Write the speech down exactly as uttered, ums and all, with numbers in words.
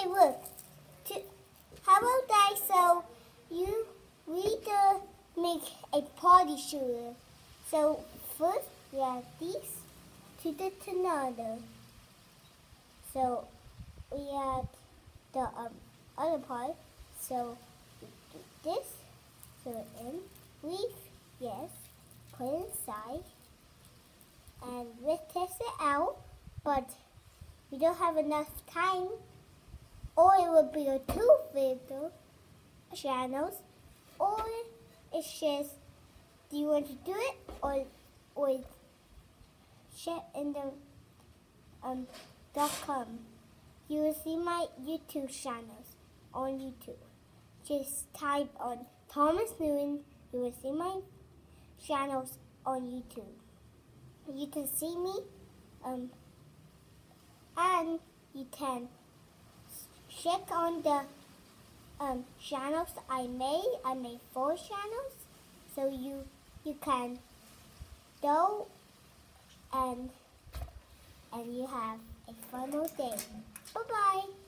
Okay, look. To, how about that? So you we to make a party shooter. So first we add these to the tornado. So we add the um, other part. So we do this. So in leaf, yes, put it inside, and we'll test it out. But we don't have enough time, or it will be a two video channels, or it's just, do you want to do it, or or share in the um dot com. You will see my YouTube channels on YouTube. Just type on Thomas Newton. You will see my channels on YouTube. You can see me, um, and you can check on the um, channels I made. I made four channels, so you you can go and and you have a fun day. Bye bye.